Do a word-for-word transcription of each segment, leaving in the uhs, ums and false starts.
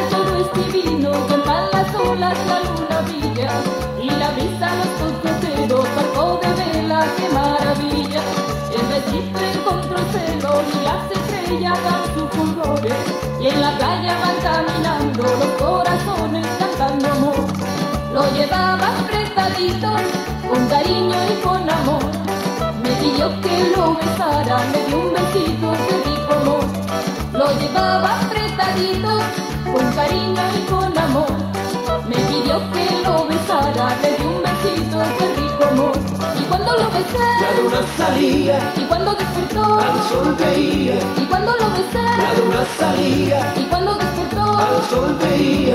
todo es divino, cantan las olas, la luna brilla y la brisa los cocoteros, barco de vela, qué maravilla. El besito encontró el cielo y las estrellas dan sus fulgores, y en la playa van caminando los corazones cantando amor. Lo llevaba apretadito, con cariño y con amor. Me pidió que lo besara, me dio un besito, qué rico amor. Lo llevaba apretadito, con cariño y con amor. Me pidió que lo besara, le di un besito, qué rico amor. Y cuando lo besé, la luna salía, y cuando despertó, al sol veía. y cuando lo besé, La luna salía, y cuando despertó, al sol veía.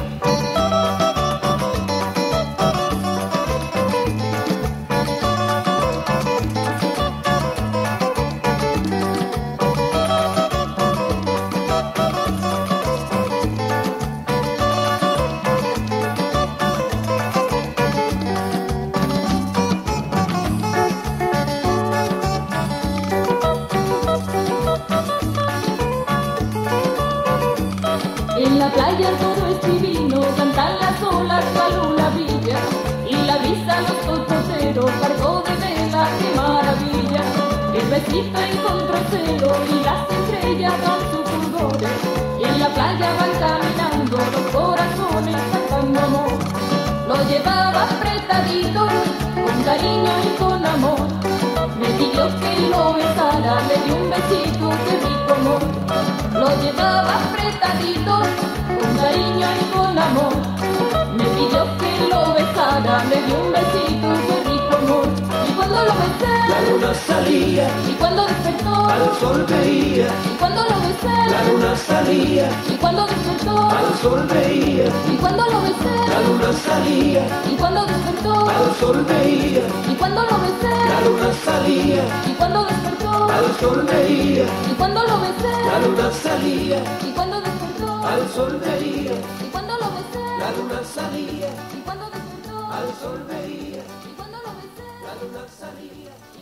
en la playa todo es divino, cantan las olas, la luna brilla y la brisa los cocoteros, barco de vela, qué maravilla. El besito encontró cielo y las estrellas dan sus fulgores, y en la playa van caminando los corazones cantando amor. Lo llevaba apretadito, con cariño y con amor. Me pidió que lo besara, le di un besito, qué rico amor. Lo llevaba apretadito, con cariño y con amor. Me pidió que lo besara, le di un besito, qué rico amor. Y cuando lo besé, La luna salía, y cuando despertó, al sol veía. y cuando lo besé, La luna salía, y cuando despertó, al sol veía. y cuando lo besé, La luna salía, y cuando despertó, al sol veía. y cuando lo besé, La luna salía, y cuando despertó, al sol veía. y cuando lo besé, La luna salía, y cuando despertó, al sol veía. y cuando lo besé, La luna salía, y cuando despertó, al sol veía. y cuando lo besé. La luna salía.